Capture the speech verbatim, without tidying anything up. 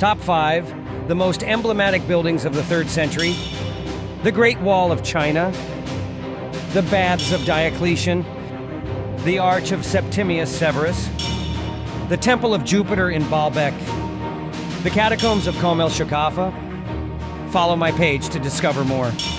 Top five, the most emblematic buildings of the third century. The Great Wall of China. The Baths of Diocletian. The Arch of Septimius Severus. The Temple of Jupiter in Baalbek. The Catacombs of Kom el Shakafa. Follow my page to discover more.